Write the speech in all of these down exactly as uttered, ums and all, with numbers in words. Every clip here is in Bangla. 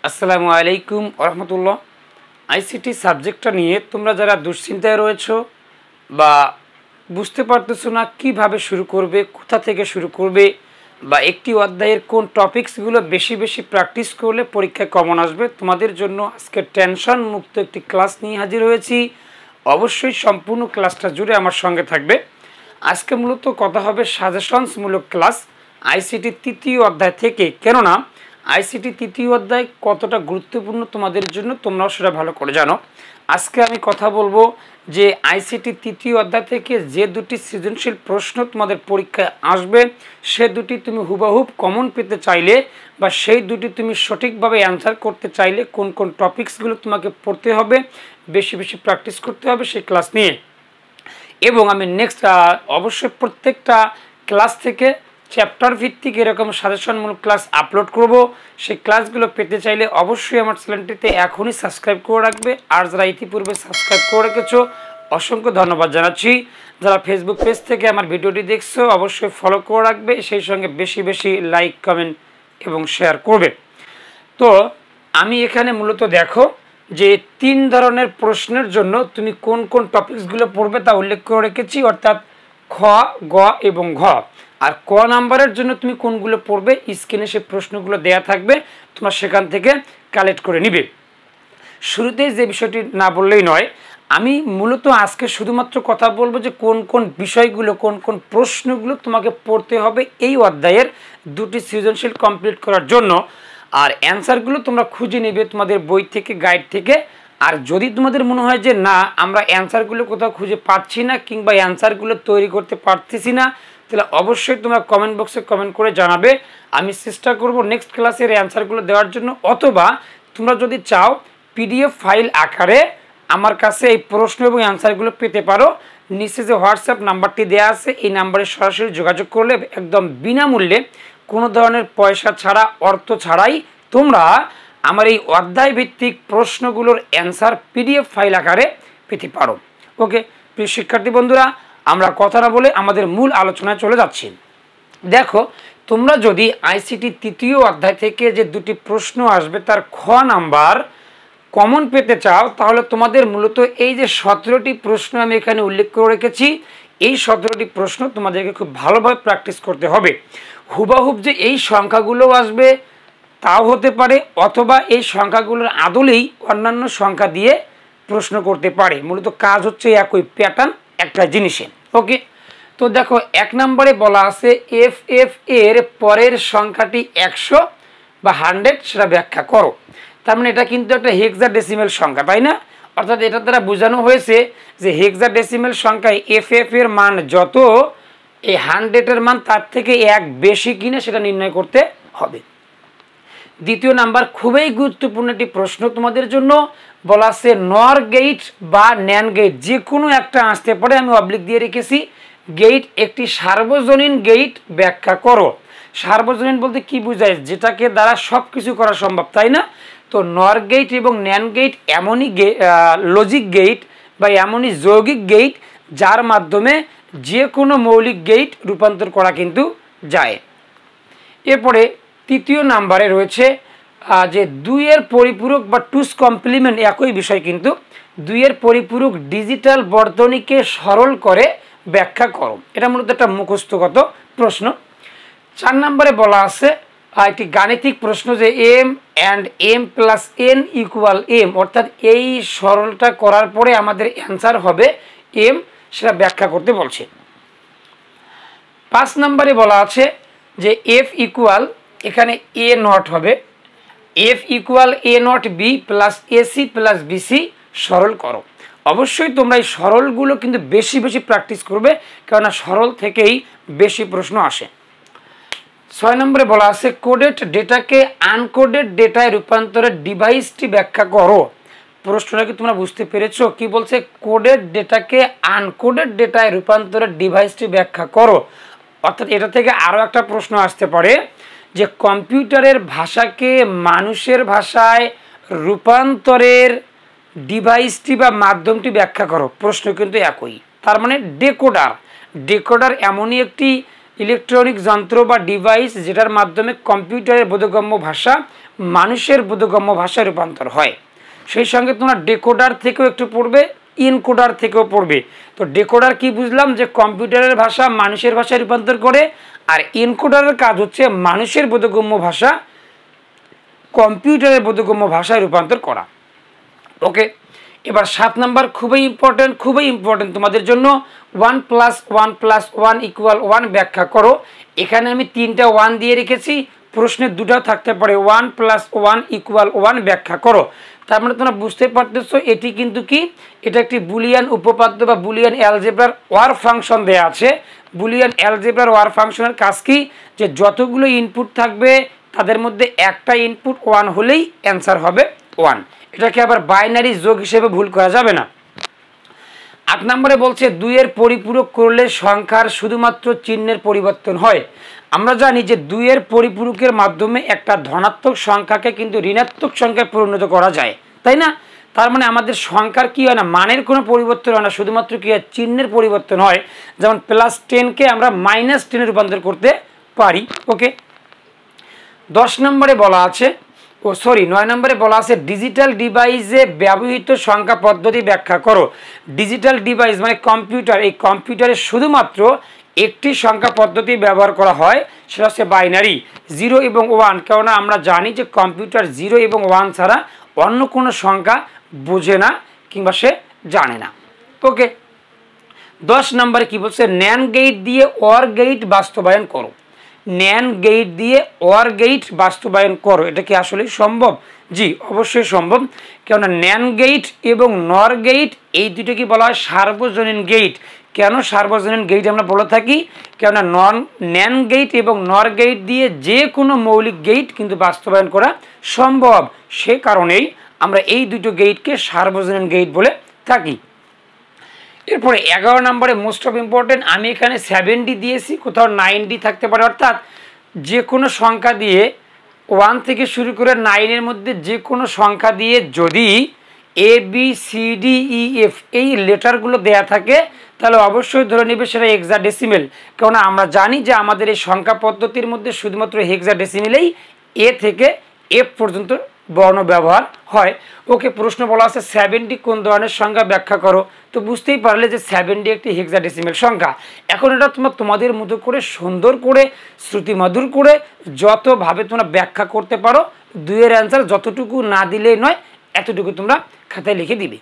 আসসালামু আলাইকুম রহমতুল্লাহ। আইসিটি সাবজেক্টটা নিয়ে তোমরা যারা দুশ্চিন্তায় রয়েছো বা বুঝতে পারতেছো না কিভাবে শুরু করবে, কোথা থেকে শুরু করবে, বা একটি অধ্যায়ের কোন টপিকসগুলো বেশি বেশি প্র্যাকটিস করলে পরীক্ষায় কমন আসবে, তোমাদের জন্য আজকে টেনশন মুক্ত একটি ক্লাস নিয়ে হাজির হয়েছি। অবশ্যই সম্পূর্ণ ক্লাসটা জুড়ে আমার সঙ্গে থাকবে। আজকে মূলত কথা হবে সাজেশনসমূলক ক্লাস আইসিটি তৃতীয় অধ্যায় থেকে, কেননা আইসিটি তৃতীয় অধ্যায় কতটা গুরুত্বপূর্ণ তোমাদের জন্য তোমরাও সেটা ভালো করে জানো। আজকে আমি কথা বলবো যে আইসিটি তৃতীয় অধ্যায় থেকে যে দুটি সৃজনশীল প্রশ্ন তোমাদের পরীক্ষায় আসবে, সে দুটি তুমি হুবহুব কমন পেতে চাইলে বা সেই দুটি তুমি সঠিকভাবে অ্যান্সার করতে চাইলে কোন কোন টপিকসগুলো তোমাকে পড়তে হবে, বেশি বেশি প্র্যাকটিস করতে হবে সেই ক্লাস নিয়ে। এবং আমি নেক্সট অবশ্যই প্রত্যেকটা ক্লাস থেকে চ্যাপ্টার ভিত্তিক এরকম সাজেশনমূলক ক্লাস আপলোড করব। সেই ক্লাসগুলো পেতে চাইলে অবশ্যই আমার চ্যানেলটিতে এখনই সাবস্ক্রাইব করে রাখবে। আর যারা ইতিপূর্বে সাবস্ক্রাইব করে রেখেছো অসংখ্য ধন্যবাদ জানাচ্ছি। যারা ফেসবুক পেজ থেকে আমার ভিডিওটি দেখছো অবশ্যই ফলো করে রাখবে, সেই সঙ্গে বেশি বেশি লাইক, কমেন্ট এবং শেয়ার করবে। তো আমি এখানে মূলত দেখো যে তিন ধরনের প্রশ্নের জন্য তুমি কোন কোন টপিকসগুলো পড়বে তা উল্লেখ করে রেখেছি, অর্থাৎ খ, গ এবং ঘ। আর ক নাম্বারের জন্য তুমি কোনগুলো পড়বে স্ক্রিনে সে প্রশ্নগুলো দেয়া থাকবে, তোমরা সেখান থেকে কালেক্ট করে নিবে। শুরুতেই যে বিষয়টি না বললেই নয়, আমি মূলত আজকে শুধুমাত্র কথা বলবো যে কোন কোন বিষয়গুলো, কোন কোন প্রশ্নগুলো তোমাকে পড়তে হবে এই অধ্যায়ের দুটি সৃজনশীল কমপ্লিট করার জন্য। আর অ্যান্সারগুলো তোমরা খুঁজে নেবে তোমাদের বই থেকে, গাইড থেকে। আর যদি তোমাদের মনে হয় যে না আমরা অ্যান্সারগুলো কোথাও খুঁজে পাচ্ছি না কিংবা অ্যান্সারগুলো তৈরি করতে পারতেছি না, তাহলে অবশ্যই তোমরা কমেন্ট বক্সে কমেন্ট করে জানাবে। আমি চেষ্টা করব নেক্সট ক্লাসের অ্যান্সারগুলো দেওয়ার জন্য। অথবা তোমরা যদি চাও পিডিএফ ফাইল আকারে আমার কাছে এই প্রশ্ন এবং অ্যান্সারগুলো পেতে পারো। নিচে যে হোয়াটসঅ্যাপ নাম্বারটি দেওয়া আছে এই নাম্বারে সরাসরি যোগাযোগ করলে একদম বিনামূল্যে, কোনো ধরনের পয়সা ছাড়া, অর্থ ছাড়াই তোমরা আমার এই অধ্যায় ভিত্তিক প্রশ্নগুলোর অ্যান্সার পিডিএফ ফাইল আকারে পেতে পারো। ওকে প্রিয় শিক্ষার্থী বন্ধুরা, আমরা কথা না বলে আমাদের মূল আলোচনায় চলে যাচ্ছি। দেখো, তোমরা যদি আইসিটি তৃতীয় অধ্যায় থেকে যে দুটি প্রশ্ন আসবে তার খ নাম্বার কমন পেতে চাও, তাহলে তোমাদের মূলত এই যে সতেরোটি প্রশ্ন আমি এখানে উল্লেখ করে রেখেছি, এই সতেরোটি প্রশ্ন তোমাদেরকে খুব ভালোভাবে প্র্যাকটিস করতে হবে। হুবাহুব যে এই সংখ্যাগুলো আসবে তাও হতে পারে, অথবা এই সংখ্যাগুলোর আদলেই অন্যান্য সংখ্যা দিয়ে প্রশ্ন করতে পারে। মূলত কাজ হচ্ছে একই, প্যাটার্ন একটা জিনিসে। ওকে, তো দেখো এক নম্বরে বলা আছে এফ এফ এর পরের সংখ্যাটি একশো বা হান্ড্রেড, সেটা ব্যাখ্যা করো। তার মানে এটা কিন্তু একটা হেক্সাডেসিমেল সংখ্যা, তাই না? অর্থাৎ এটা দ্বারা বোঝানো হয়েছে যে হেক্সাডেসিমেল সংখ্যায় এফ এফ এর মান যত, এই হান্ড্রেডের মান তার থেকে এক বেশি কিনা সেটা নির্ণয় করতে হবে। দ্বিতীয় নাম্বার খুবই গুরুত্বপূর্ণ একটি প্রশ্ন তোমাদের জন্য, বলা আছে নর গেট বা ন্যান গেট, যে কোনো একটা আসতে পারে, আমি অবলিক দিয়ে রেখেছি। গেট একটি সার্বজনীন গেট ব্যাখ্যা করো। সার্বজনীন বলতে কি বোঝায়? যেটাকে দ্বারা সব কিছু করা সম্ভব, তাই না? তো নর গেট এবং ন্যান গেট এমনই লজিক গেট বা এমনই যৌগিক গেট যার মাধ্যমে যে কোনো মৌলিক গেট রূপান্তর করা কিন্তু যায়। এরপরে তৃতীয় নাম্বারে রয়েছে যে দুইয়ের পরিপূরক বা টুস কমপ্লিমেন্ট, একই বিষয় কিন্তু দুইয়ের পরিপূরক ডিজিটাল বর্তনীকে সরল করে ব্যাখ্যা করো। এটা মূলত একটা মুখস্থগত প্রশ্ন। চার নম্বরে বলা আছে একটি গাণিতিক প্রশ্ন যে M and M plus N equal M, অর্থাৎ এই সরলটা করার পরে আমাদের অ্যান্সার হবে এম, সেটা ব্যাখ্যা করতে বলছে। পাঁচ নম্বরে বলা আছে যে এফ ইকুয়াল, এখানে এ নট হবে, F equal A not B plus AC plus BC, সরল করো। অবশ্যই তোমরা এই সরলগুলো কিন্তু বেশি বেশি প্র্যাকটিস করবে, কেননা সরল থেকেই বেশি প্রশ্ন আসে। ছয় নম্বরে বলা আছে কোডেড ডেটাকে আনকোডেড ডেটায় রূপান্তরের ডিভাইসটি ব্যাখ্যা করো। প্রশ্নটা কি তোমরা বুঝতে পেরেছো? কি বলছে? কোডেড ডেটাকে আনকোডেড ডেটায় রূপান্তরের ডিভাইসটি ব্যাখ্যা করো। অর্থাৎ এটা থেকে আরও একটা প্রশ্ন আসতে পারে যে কম্পিউটারের ভাষাকে মানুষের ভাষায় রূপান্তরের ডিভাইসটি বা মাধ্যমটি ব্যাখ্যা করো। প্রশ্ন কিন্তু একই। তার মানে ডেকোডার, ডেকোডার এমনই একটি ইলেকট্রনিক যন্ত্র বা ডিভাইস যেটার মাধ্যমে কম্পিউটারের বোধগম্য ভাষা মানুষের বোধগম্য ভাষায় রূপান্তর হয়। সেই সঙ্গে তোমরা ডেকোডার থেকেও একটু পড়বে, ইনকোডার থেকেও পড়বে। তো ডেকোডার কি বুঝলাম, যে কম্পিউটারের ভাষা মানুষের ভাষায় রূপান্তর করে, আর ইনকোডারের কাজ হচ্ছে মানুষের বোধগম্য ভাষা কম্পিউটারের বোধগম্য ভাষায় রূপান্তর করা। ওকে, এবার সাত নাম্বার খুবই ইম্পর্টেন্ট, খুবই ইম্পর্টেন্ট তোমাদের জন্য, one plus one plus one equal one ব্যাখ্যা করো। এখানে আমি তিনটা ওয়ান দিয়ে রেখেছি, প্রশ্নের দুটাও থাকতে পারে, one plus one equal one ব্যাখ্যা করো। তার মানে তোমরা বুঝতে পারতেছো এটি কিন্তু কি, এটা একটি বুলিয়ান উপপাদ্য বা বুলিয়ান অ্যালজেব্রার ওয়ার ফাংশন দেয়া আছে। বুলিয়ান অ্যালজেব্রার ওয়ার ফাংশনের কাজ কি, যে যতগুলো ইনপুট থাকবে তাদের মধ্যে একটা ইনপুট ওয়ান হলেই অ্যান্সার হবে ওয়ান। এটাকে আবার বাইনারি যোগ হিসেবে ভুল করা যাবে না। আট নম্বরে বলছে দুইয়ের পরিপূরক করলে সংখ্যার শুধুমাত্র চিহ্নের পরিবর্তন হয়। আমরা জানি যে দুইয়ের পরিপূরকের মাধ্যমে একটা ধনাত্মক সংখ্যাকে কিন্তু ঋণাত্মক সংখ্যায় পরিণত করা যায়, তাই না? তার মানে আমাদের সংখ্যার কি হয় না, মানের কোনো পরিবর্তন হয় না, শুধুমাত্র কি হয়, চিহ্নের পরিবর্তন হয়। যেমন প্লাস টেনকে আমরা মাইনাস টেনে রূপান্তর করতে পারি। ওকে, দশ নম্বরে বলা আছে, ও সরি নয় নম্বরে বলা আছে ডিজিটাল ডিভাইসে ব্যবহৃত সংখ্যা পদ্ধতি ব্যাখ্যা করো। ডিজিটাল ডিভাইস মানে কম্পিউটার, এই কম্পিউটারে শুধুমাত্র একটি সংখ্যা পদ্ধতি ব্যবহার করা হয়, সেটা হচ্ছে বাইনারি, জিরো এবং ওয়ান। কেননা আমরা জানি যে কম্পিউটার জিরো এবং ওয়ান ছাড়া অন্য কোনো সংখ্যা বোঝে না কিংবা সে জানে না। ওকে, দশ নম্বরে কি বলছে, ন্যান গেট দিয়ে অর গেট বাস্তবায়ন করো। ন্যান গেট দিয়ে অর গেট বাস্তবায়ন করো, এটা কি আসলে সম্ভব? জি, অবশ্যই সম্ভব। কেননা ন্যান গেট এবং নর গেট এই দুটো কি বলা হয় সার্বজনীন গেট। কেন সার্বজনীন গেট আমরা বলে থাকি? কেননা নন ন্যান গেট এবং নর গেট দিয়ে যে কোনো মৌলিক গেট কিন্তু বাস্তবায়ন করা সম্ভব, সে কারণেই আমরা এই দুটো গেটকে সার্বজনীন গেট বলে থাকি। এরপরে এগারো নম্বরে মোস্ট অফ ইম্পর্টেন্ট, আমি এখানে সেভেন ডি দিয়েছি, কোথাও নাইন ডি থাকতে পারে, অর্থাৎ যে কোনো সংখ্যা দিয়ে ওয়ান থেকে শুরু করে নাইনের মধ্যে যে কোনো সংখ্যা দিয়ে যদি A B C D E F এই লেটারগুলো দেয়া থাকে তাহলে অবশ্যই ধরে নেবে সেটা হেক্সাডেসিমেল। কেননা আমরা জানি যে আমাদের এই সংখ্যা পদ্ধতির মধ্যে শুধুমাত্র হেক্সাডেসিমেলেই এ থেকে এফ পর্যন্ত বর্ণ ব্যবহার হয়। ওকে, প্রশ্ন বলা আছে সেভেন্টি কোন ধরনের সংখ্যা ব্যাখ্যা করো। তো বুঝতেই পারলে যে সেভেন্টি একটি হেক্সাডেসিমেল সংখ্যা। এখন এটা তোমরা তোমাদের মতো করে সুন্দর করে শ্রুতিমধুর করে যতভাবে তোমরা ব্যাখ্যা করতে পারো, দুইয়ের অ্যান্সার যতটুকু না দিলেই নয়, এতটুকু তোমরা খাতায় লিখে দিবে।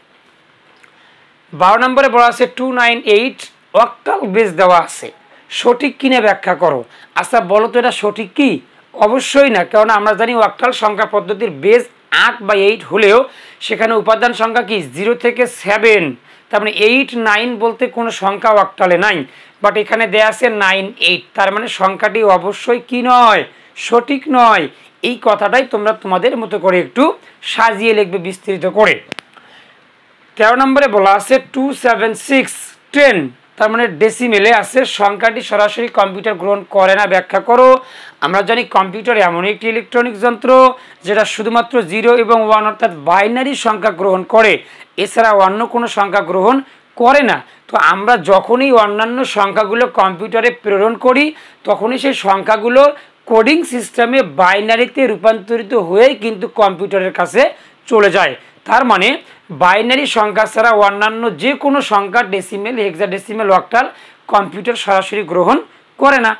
বারো নম্বরে বলা আছে two nine eight octal base দেওয়া আছে, সঠিক কিনে ব্যাখ্যা করো। আচ্ছা বলো তো এটা সঠিক কি? অবশ্যই না, কেননা আমরা জানি অক্টাল সংখ্যা পদ্ধতির বেস আট বা এইট হলেও সেখানে উপাদান সংখ্যা কি জিরো থেকে সেভেন, তার মানে এইট নাইন বলতে কোনো সংখ্যা অক্টালে নাই, বাট এখানে দেয়া আছে নাইন এইট, তার মানে সংখ্যাটি অবশ্যই কি নয়, সঠিক নয়। এই কথাটাই তোমরা তোমাদের মতো করে একটু সাজিয়ে লিখবে বিস্তৃত করে। তেরো নম্বরে বলা আছে টু সেভেন সিক্স টেন, তার মানে ডেসিমেলে আছে, সংখ্যাটি সরাসরি কম্পিউটার গ্রহণ করে না, ব্যাখ্যা করো। আমরা জানি কম্পিউটার এমন একটি ইলেকট্রনিক যন্ত্র যেটা শুধুমাত্র জিরো এবং ওয়ান অর্থাৎ বাইনারি সংখ্যা গ্রহণ করে, এছাড়া অন্য কোনো সংখ্যা গ্রহণ করে না। তো আমরা যখনই অন্যান্য সংখ্যাগুলো কম্পিউটারে প্রেরণ করি তখনই সেই সংখ্যাগুলো কোডিং সিস্টেমে বাইনারিতে রূপান্তরিত হয়েই কিন্তু কম্পিউটারের কাছে চলে যায়। তার মানে বাইনারি সংখ্যা ছাড়া অন্যান্য যে কোনো সংখ্যা ডেসিমেল, হেক্সাডেসিমেল, অক্টাল কম্পিউটার সরাসরি গ্রহণ করে না।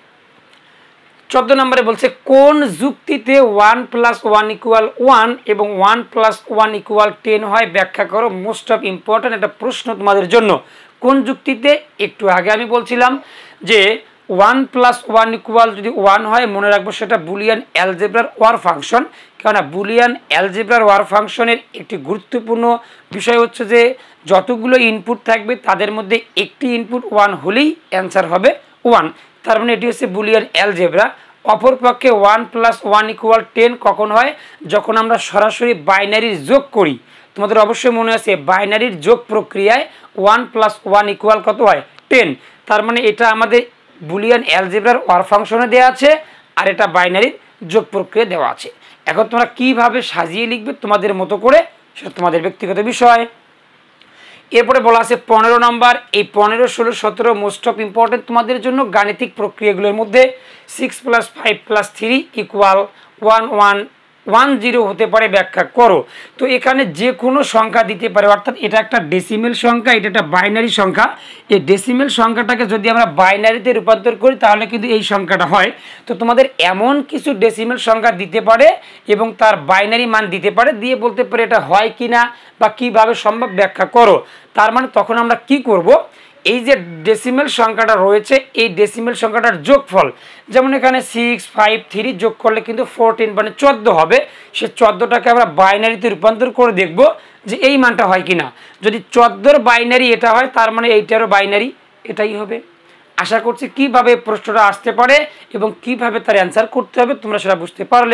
চোদ্দ নম্বরে বলছে কোন যুক্তিতে one plus one equal one এবং one plus one equal ten হয়, ব্যাখ্যা করো। মোস্ট অফ ইম্পর্টেন্ট একটা প্রশ্ন তোমাদের জন্য। কোন যুক্তিতে? একটু আগে আমি বলছিলাম যে ওয়ান প্লাস ওয়ান ইকুয়াল যদি ওয়ান হয়, মনে রাখবো সেটা বুলিয়ান অ্যালজেব্রার ওয়ার ফাংশন। কেননা বুলিয়ান অ্যালজেব্রার ওয়ার ফাংশনের একটি গুরুত্বপূর্ণ বিষয় হচ্ছে যে যতগুলো ইনপুট থাকবে তাদের মধ্যে একটি ইনপুট ওয়ান হলেই অ্যান্সার হবে ওয়ান, তার মানে এটি হচ্ছে বুলিয়ান অ্যালজেব্রা। অপরপক্ষে one plus one equal ten কখন হয়? যখন আমরা সরাসরি বাইনারির যোগ করি। তোমাদের অবশ্যই মনে আছে বাইনারির যোগ প্রক্রিয়ায় ওয়ান প্লাস ওয়ান ইকুয়াল কত হয়? টেন। তার মানে এটা আমাদের বুলিয়ান অ্যালজেব্রার ওয়ার ফাংশনে দেওয়া আছে আর এটা বাইনারির যোগ প্রক্রিয়া দেওয়া আছে। এখন তোমরা কিভাবে সাজিয়ে লিখবে তোমাদের মতো করে সেটা তোমাদের ব্যক্তিগত বিষয়। এরপরে বলা আছে পনেরো নাম্বার, এই পনেরো ষোলো সতেরো মোস্ট অফ ইম্পর্টেন্ট তোমাদের জন্য গাণিতিক প্রক্রিয়াগুলোর মধ্যে six plus five plus three equal one one one zero হতে পারে ব্যাখ্যা করো। তো এখানে যে কোনো সংখ্যা দিতে পারে, অর্থাৎ এটা একটা ডেসিমেল সংখ্যা, এটা একটা বাইনারি সংখ্যা। এই ডেসিমেল সংখ্যাটাকে যদি আমরা বাইনারিতে রূপান্তর করি তাহলে কিন্তু এই সংখ্যাটা হয়। তো তোমাদের এমন কিছু ডেসিমেল সংখ্যা দিতে পারে এবং তার বাইনারি মান দিতে পারে, দিয়ে বলতে পারে এটা হয় কি না বা কীভাবে সম্ভব ব্যাখ্যা করো। তার মানে তখন আমরা কি করব, এই যে ডেসিমেল সংখ্যাটা রয়েছে এই ডেসিমেল সংখ্যাটার যোগফল, যেমন এখানে সিক্স ফাইভ থ্রি যোগ করলে কিন্তু ফোরটিন মানে চোদ্দো হবে। সে চোদ্দোটাকে আমরা বাইনারিতে রূপান্তর করে দেখব যে এই মানটা হয় কি না। যদি চোদ্দোর বাইনারি এটা হয় তার মানে এইটারও বাইনারি এটাই হবে। আশা করছি কিভাবে প্রশ্নটা আসতে পারে এবং কিভাবে তার অ্যান্সার করতে হবে তোমরা সেটা বুঝতে পারলে।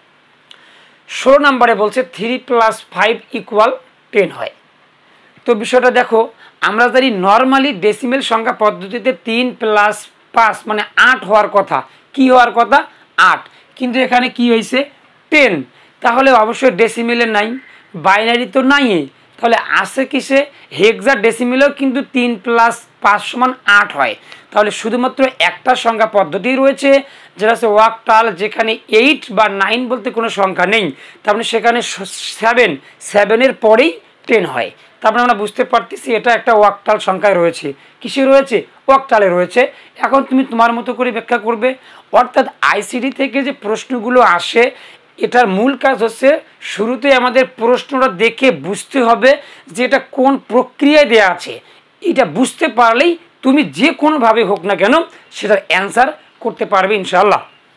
ষোলো নম্বরে বলছে three plus five equal ten হয়। তো বিষয়টা দেখো, আমরা জানি নর্মালি ডেসিমেল সংখ্যা পদ্ধতিতে তিন প্লাস পাঁচ মানে আট হওয়ার কথা। কি হওয়ার কথা? আট। কিন্তু এখানে কি হয়েছে? টেন। তাহলে অবশ্যই ডেসিমেলে নাই, বাইনারি তো নাই, তাহলে আসে কিসে? হেক্সা ডেসিমেলেও কিন্তু তিন প্লাস পাঁচ সমান আট হয়। তাহলে শুধুমাত্র একটা সংখ্যা পদ্ধতি রয়েছে যেটা হচ্ছে ওয়াকটাল, যেখানে এইট বা নাইন বলতে কোনো সংখ্যা নেই। তার মানে সেখানে সেভেন সেভেনের পরেই টেন হয়। তারপরে আমরা বুঝতে পারতেছি এটা একটা ওয়াকটাল সংখ্যায় রয়েছে। কিসে রয়েছে? ওয়াকটালে রয়েছে। এখন তুমি তোমার মতো করে ব্যাখ্যা করবে। অর্থাৎ আইসিডি থেকে যে প্রশ্নগুলো আসে এটার মূল কাজ হচ্ছে শুরুতে আমাদের প্রশ্নটা দেখে বুঝতে হবে যে এটা কোন প্রক্রিয়ায় দেওয়া আছে। এটা বুঝতে পারলেই তুমি যে কোনোভাবে হোক না কেন সেটার অ্যান্সার করতে পারবে ইনশাআল্লাহ।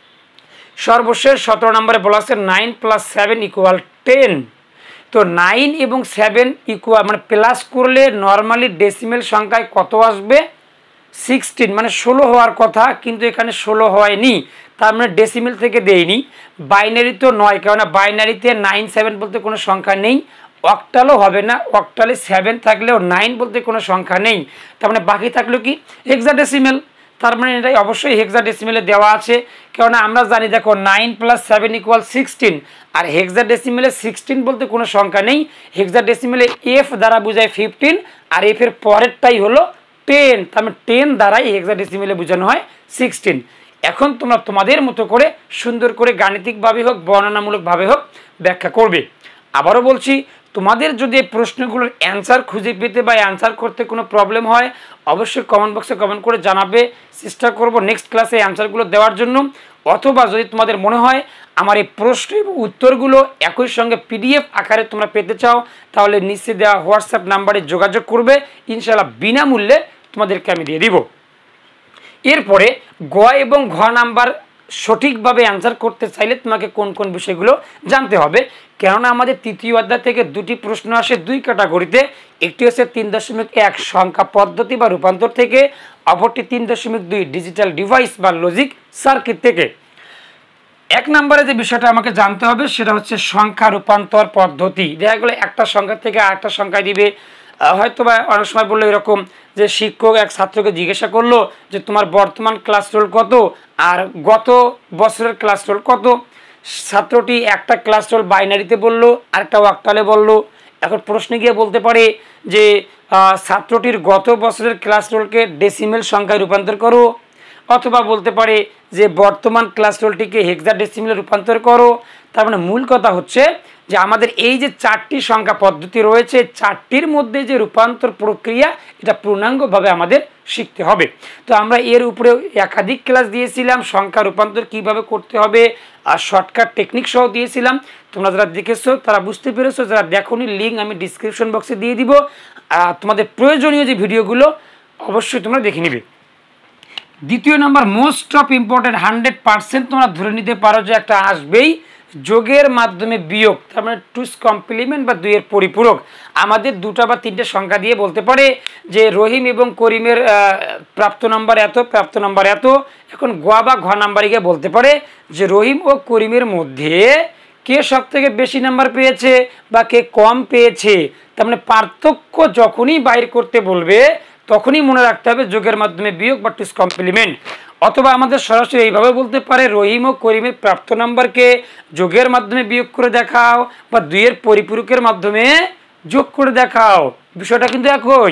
সর্বশেষ সতেরো নম্বরে বলা আছে nine plus seven equal ten. তো নাইন এবং সেভেন ইকুয়াল মানে প্লাস করলে নর্মালি ডেসিমেল সংখ্যায় কত আসবে? সিক্সটিন মানে ষোলো হওয়ার কথা, কিন্তু এখানে ষোলো হয়নি, তার মানে ডেসিমেল থেকে দেয়নি। বাইনারি তো নয়, কেননা বাইনারিতে নাইন সেভেন বলতে কোনো সংখ্যা নেই। অক্টালও হবে না, অক্টালে সেভেন থাকলেও নাইন বলতে কোনো সংখ্যা নেই। তার মানে বাকি থাকলো কি? হেক্সাডেসিমেল। তার মানে এটাই অবশ্যই হেক্সাডেসিমেলে দেওয়া আছে, কেননা আমরা জানি দেখো nine plus seven equal sixteen, আর হেক্সাডেসিমেলে সিক্সটিন বলতে কোনো সংখ্যা নেই। হেক্সাডেসিমেলে এফ দ্বারা বোঝায় ফিফটিন, আর এফ এর পরেরটাই হলো টেন। তার মানে টেন দ্বারাই হেক্সাডেসিমেলে বোঝানো হয় সিক্সটিন। এখন তোমরা তোমাদের মতো করে সুন্দর করে গাণিতিকভাবে হোক বর্ণনামূলকভাবে হোক ব্যাখ্যা করবে। আবারও বলছি, তোমাদের যদি এই প্রশ্নগুলোর অ্যান্সার খুঁজে পেতে বা অ্যান্সার করতে কোনো প্রবলেম হয় অবশ্যই কমেন্ট বক্সে কমেন্ট করে জানাবে। চেষ্টা করব নেক্সট ক্লাসে অ্যান্সারগুলো দেওয়ার জন্য। অথবা যদি তোমাদের মনে হয় আমার এই প্রশ্ন এবং উত্তরগুলো একই সঙ্গে পিডিএফ আকারে তোমরা পেতে চাও তাহলে নিচে দেওয়া হোয়াটসঅ্যাপ নাম্বারে যোগাযোগ করবে, ইনশাআল্লাহ বিনামূল্যে তোমাদেরকে আমি দিয়ে দিব। এরপরে গ এবং ঘ নাম্বার সঠিকভাবে অ্যান্সার করতে চাইলে তোমাকে কোন কোন বিষয়গুলো জানতে হবে, কেননা আমাদের তৃতীয় অধ্যায় থেকে দুটি প্রশ্ন আসে দুই ক্যাটাগরিতে। একটি হচ্ছে তিন দশমিক এক সংখ্যা পদ্ধতি বা রূপান্তর থেকে, অপরটি তিন দশমিক দুই ডিজিটাল ডিভাইস বা লজিক সার্কিট থেকে। এক নম্বরে যে বিষয়টা আমাকে জানতে হবে সেটা হচ্ছে সংখ্যা রূপান্তর পদ্ধতি। দেখা গেলো একটা সংখ্যা থেকে আরেকটা সংখ্যা দিবে, হয়তো বা অনেক সময় বললো এরকম যে শিক্ষক এক ছাত্রকে জিজ্ঞাসা করলো যে তোমার বর্তমান ক্লাস রোল কত আর গত বছরের ক্লাস রোল কত। ছাত্রটি একটা ক্লাস রোল বাইনারিতে বললো, আরেকটা ওয়াকটালে বললো। এখন প্রশ্নে গিয়ে বলতে পারে যে ছাত্রটির গত বছরের ক্লাস রোলকে ডেসিমেল সংখ্যায় রূপান্তর করো, অথবা বলতে পারে যে বর্তমান ক্লাস রোলটিকে হেক্সাডেসিমেলে রূপান্তর করো। তার মানে মূল কথা হচ্ছে যে আমাদের এই যে চারটি সংখ্যা পদ্ধতি রয়েছে চারটির মধ্যে যে রূপান্তর প্রক্রিয়া এটা পূর্ণাঙ্গভাবে আমাদের শিখতে হবে। তো আমরা এর উপরে একাধিক ক্লাস দিয়েছিলাম, সংখ্যা রূপান্তর কিভাবে করতে হবে আর শর্টকাট টেকনিক সহ দিয়েছিলাম। তোমরা যারা দেখেছো তারা বুঝতে পেরেছো, যারা দেখোনি লিঙ্ক আমি ডিসক্রিপশন বক্সে দিয়ে দিব। তোমাদের প্রয়োজনীয় যে ভিডিওগুলো অবশ্যই তোমরা দেখে নিবে। দ্বিতীয় নম্বর most of important hundred percent তোমরা ধরে নিতে পারো যে একটা আসবেই যোগের মাধ্যমে বিয়োগ, তার মানে টুস কমপ্লিমেন্ট বা দুইয়ের পরিপূরক। আমাদের দুটা বা তিনটে সংখ্যা দিয়ে বলতে পারে যে রহিম এবং করিমের প্রাপ্ত নম্বর এত, প্রাপ্ত নম্বর এত। এখন গ বা ঘ নাম্বারে গিয়ে বলতে পারে যে রহিম ও করিমের মধ্যে কে সব থেকে বেশি নাম্বার পেয়েছে বা কে কম পেয়েছে। তার মানে পার্থক্য যখনই বাইর করতে বলবে তখনই মনে রাখতে হবে যোগের মাধ্যমে বিয়োগ বা টুস কমপ্লিমেন্ট। অথবা আমাদের সরাসরি এইভাবে বলতে পারে রহিম ও করিমের প্রাপ্ত নাম্বারকে যোগের মাধ্যমে বিয়োগ করে দেখাও বা দুইয়ের পরিপূরকের মাধ্যমে যোগ করে দেখাও। বিষয়টা কিন্তু একই।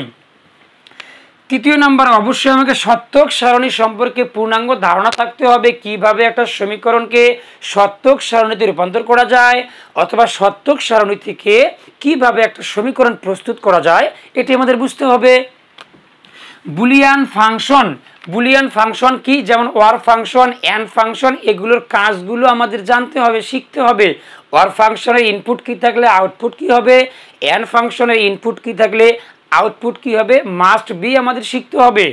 তৃতীয় নাম্বার, অবশ্যই আমাকে সত্যক সারণী সম্পর্কে পূর্ণাঙ্গ ধারণা থাকতে হবে, কিভাবে একটা সমীকরণকে সত্যক সারণীতে রূপান্তর করা যায় অথবা সত্যক সারণী থেকে কিভাবে একটা সমীকরণ প্রস্তুত করা যায় এটি আমাদের বুঝতে হবে। বুলিয়ান ফাংশন, বুলিয়ান ফাংশন কি, যেমন ওয়ার ফাংশন, অ্যান্ড ফাংশন, এগুলোর কাজগুলো আমাদের জানতে হবে, শিখতে হবে। ওয়ার ফাংশনের ইনপুট কি থাকলে আউটপুট কি হবে, অ্যান্ড ফাংশনের ইনপুট কি থাকলে আউটপুট কি হবে, মাস্ট বি আমাদের শিখতে হবে।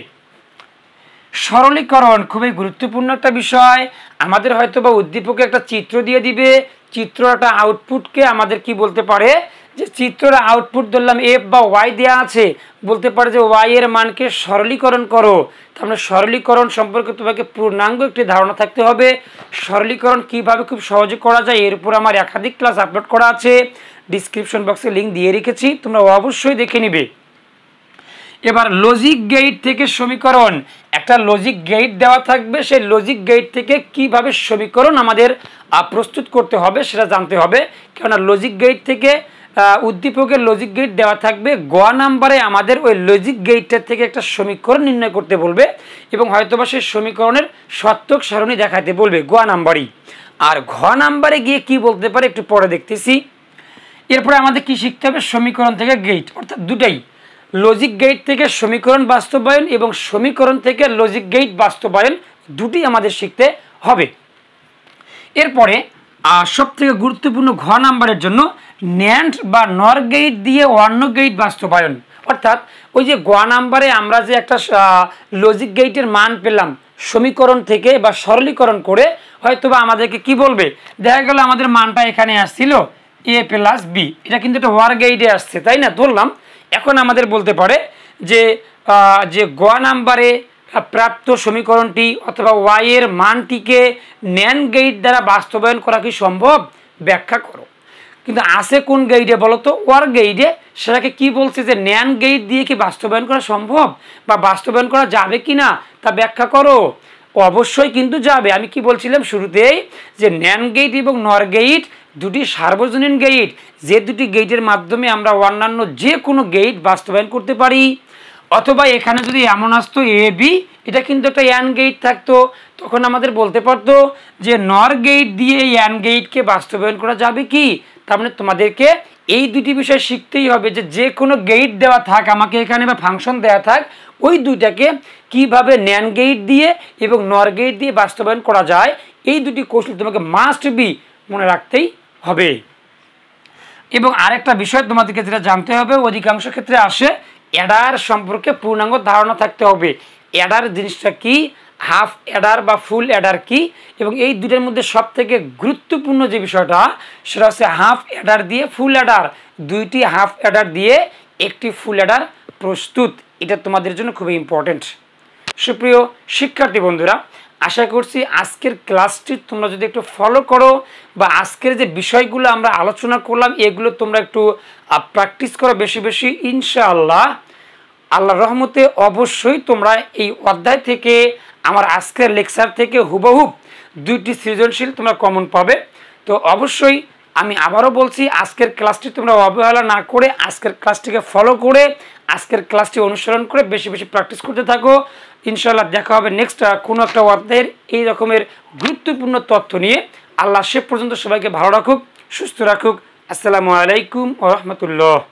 সরলীকরণ খুবই গুরুত্বপূর্ণ একটা বিষয়। আমাদের হয়তো বা উদ্দীপকে একটা চিত্র দিয়ে দিবে, চিত্রটা আউটপুটকে আমাদের কি বলতে পারে, যে চিত্রের আউটপুট ধরলাম এফ বা ওয়াই দেওয়া আছে, বলতে পারে যে ওয়াই এর মানকে সরলীকরণ করো। তার মানে সরলীকরণ সম্পর্কে তোমাকে পূর্ণাঙ্গ একটি ধারণা থাকতে হবে। সরলীকরণ কিভাবে খুব সহজে করা যায় এর উপর আমার একাধিক ক্লাস আপলোড করা আছে, ডিসক্রিপশন বক্সে লিঙ্ক দিয়ে রেখেছি, তোমরা অবশ্যই দেখে নিবে। এবার লজিক গেট থেকে সমীকরণ, একটা লজিক গেট দেওয়া থাকবে, সেই লজিক গেট থেকে কিভাবে সমীকরণ আমাদের প্রস্তুত করতে হবে সেটা জানতে হবে। কেননা লজিক গেট থেকে উদ্দীপকের লজিক গেট দেওয়া থাকবে, গ নাম্বারে আমাদের ওই লজিক গেটটার থেকে একটা সমীকরণ নির্ণয় করতে বলবে এবং হয়তোবা সেই সমীকরণের সত্যক সারণী দেখাতে বলবে গ নাম্বারই। আর ঘ নাম্বারে গিয়ে কি বলতে পারে একটু পরে দেখতেছি। এরপরে আমাদের কি শিখতে হবে, সমীকরণ থেকে গেট, অর্থাৎ দুটাই, লজিক গেট থেকে সমীকরণ বাস্তবায়ন এবং সমীকরণ থেকে লজিক গেট বাস্তবায়ন, দুটি আমাদের শিখতে হবে। এরপরে সব থেকে গুরুত্বপূর্ণ ঘ নাম্বারের জন্য ন্যান্ড বা নর গেট দিয়ে অন্য গেট বাস্তবায়ন, অর্থাৎ ওই যে গ নাম্বারে আমরা যে একটা লজিক গেটের মান পেলাম সমীকরণ থেকে বা সরলীকরণ করে, হয়তোবা আমাদেরকে কি বলবে, দেখা গেল আমাদের মানটা এখানে আসছিল এ প্লাস বি, এটা কিন্তু একটা ওয়ার গেটে আসছে, তাই না, ধরলাম। এখন আমাদের বলতে পারে যে যে গ নাম্বারে প্রাপ্ত সমীকরণটি অথবা ওয়াই এর মানটিকে ন্যান্ড গেট দ্বারা বাস্তবায়ন করা কি সম্ভব, ব্যাখ্যা করো। কিন্তু আসে কোন গেটে বলো তো, ওয়ার গেটে। সেটাকে কি বলছে যে ন্যান্ড গেট দিয়ে কি বাস্তবায়ন করা সম্ভব বা বাস্তবায়ন করা যাবে কি না তা ব্যাখ্যা করো। অবশ্যই কিন্তু যাবে। আমি কি বলছিলাম শুরুতেই, যে ন্যান্ড গেট এবং নর গেট দুটি সার্বজনীন গেট, যে দুটি গেটের মাধ্যমে আমরা অন্যান্য যে কোনো গেট বাস্তবায়ন করতে পারি। অথবা এখানে যদি এমন আসতো এ বি, এটা কিন্তু একটা অ্যান্ড গেট থাকতো, তখন আমাদের বলতে পারতো যে নর গেট দিয়ে এই অ্যান্ড গেটকে বাস্তবায়ন করা যাবে কি। তার মানে তোমাদেরকে এই দুটি বিষয় শিখতেই হবে, যে যে কোনো গেট দেওয়া থাক আমাকে এখানে বা ফাংশন দেওয়া থাক, ওই দুইটাকে কিভাবে ন্যান্ড গেট দিয়ে এবং নর গেট দিয়ে বাস্তবায়ন করা যায়, এই দুটি কৌশল তোমাকে মাস্ট বি মনে রাখতেই হবে। এবং আরেকটা বিষয় তোমাদেরকে যেটা জানতে হবে, অধিকাংশ ক্ষেত্রে আসে অ্যাডার সম্পর্কে পূর্ণাঙ্গ ধারণা থাকতে হবে। অ্যাডার জিনিসটা কি, হাফ অ্যাডার বা ফুল অ্যাডার কি, এবং এই দুটোর মধ্যে সব থেকে গুরুত্বপূর্ণ যে বিষয়টা সেটা হচ্ছে হাফ অ্যাডার দিয়ে ফুল অ্যাডার, দুইটি হাফ অ্যাডার দিয়ে একটি ফুল অ্যাডার প্রস্তুত। এটা তোমাদের জন্য খুবই ইম্পর্টেন্ট। সুপ্রিয় শিক্ষার্থী বন্ধুরা, আশা করছি আজকের ক্লাসটি তোমরা যদি একটু ফলো করো বা আজকের যে বিষয়গুলো আমরা আলোচনা করলাম এগুলো তোমরা একটু প্র্যাকটিস করো বেশি বেশি, ইনশাআল্লাহ আল্লাহর রহমতে অবশ্যই তোমরা এই অধ্যায় থেকে আমার আজকের লেকচার থেকে হুবহুব দুইটি সৃজনশীল তোমরা কমন পাবে। তো অবশ্যই আমি আবারও বলছি, আজকের ক্লাসটি তোমরা অবহেলা না করে আজকের ক্লাসটিকে ফলো করে আজকের ক্লাসটি অনুসরণ করে বেশি বেশি প্র্যাকটিস করতে থাকো। ইনশাআল্লাহ দেখা হবে নেক্সট কোনো একটা অধ্যায়ের এই রকমের গুরুত্বপূর্ণ তথ্য নিয়ে। আল্লাহ সে পর্যন্ত সবাইকে ভালো রাখুক, সুস্থ রাখুক। আসসালামু আলাইকুম ওয়া রাহমাতুল্লাহ।